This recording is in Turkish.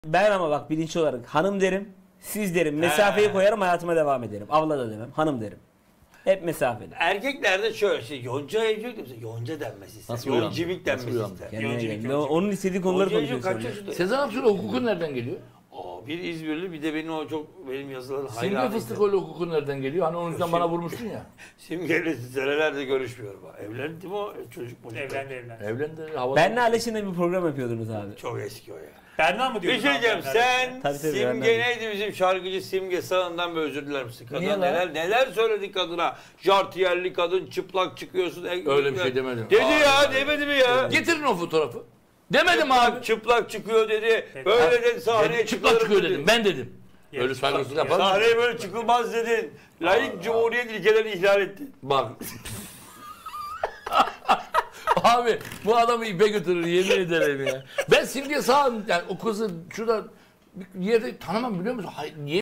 Ben ama bak bilinçli olarak hanım derim, siz derim, mesafeyi koyarım, hayatıma devam ederim. Abla da demem, hanım derim. Hep mesafeli. Erkeklerde şöyle şey, Yonca evcilik de mesela Yonca denmesi ister. Nasıl uyandı? Yoncivik denmesi Nasıl uyandı? ister. Kendine Yolculuk, gel. yolculuk. Onun istediği konuları Yonca'cığım konuşuyorsun. kaç yaşında? Sezen Aksu'yla hukukun nereden geliyor? Bir İzmirli bir de benim o çok benim yazıların Simge hayranıydı. Fıstıkoğlu hukukun nereden geliyor? Hani onun yüzden bana vurmuştun ya. Simge'yle senelerdir görüşmüyorum. Evlendi mi o çocuk mu? Evlendi. Evlendi. Havada. Benle Aleşin'le bir program yapıyordunuz abi. Çok eski o ya. Berna mı Bir diyorsun? şey diyeceğim, sen Tabii, Simge Berna. neydi bizim şarkıcı Simge Sağ'ından bir özür diler misin? Niye Kadın lan? neler söyledi kadına? Jartiyerli kadın, çıplak çıkıyorsun. Öyle bir şey demedim. Dedi Aa, ya, demedi mi ya? Getirin o fotoğrafı. Demedim abi. Çıplak çıkıyor dedi. Böyle dedi, sahneye Dedim, çıplak çıkıyor dedim. Ben dedim. Öyle saygısızlık yapar mısın? Sahneye böyle çıkılmaz dedin. Layık Cumhuriyet ilkelerini ihlal ettin. Bak. Abi bu adamı ipe götürür yemin ederim ya. Ben Simge Sağ yani o kızı şurada bir yerde tanımam biliyor musun? Hayır, niye